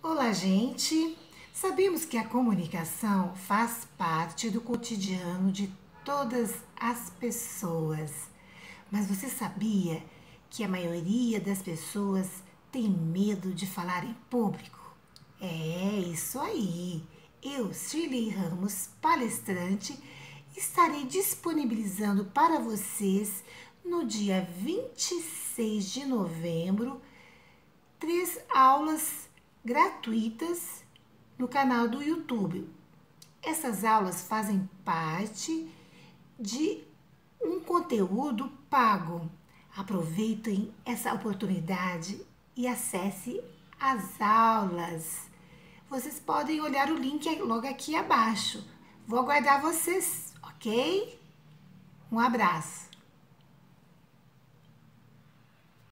Olá, gente! Sabemos que a comunicação faz parte do cotidiano de todas as pessoas, mas você sabia que a maioria das pessoas tem medo de falar em público? É isso aí! Eu, Shirley Ramos, palestrante, estarei disponibilizando para vocês no dia 26 de novembro 3 aulas gratuitas no canal do YouTube. Essas aulas fazem parte de um conteúdo pago. Aproveitem essa oportunidade e acesse as aulas. Vocês podem olhar o link logo aqui abaixo. Vou aguardar vocês, ok? Um abraço.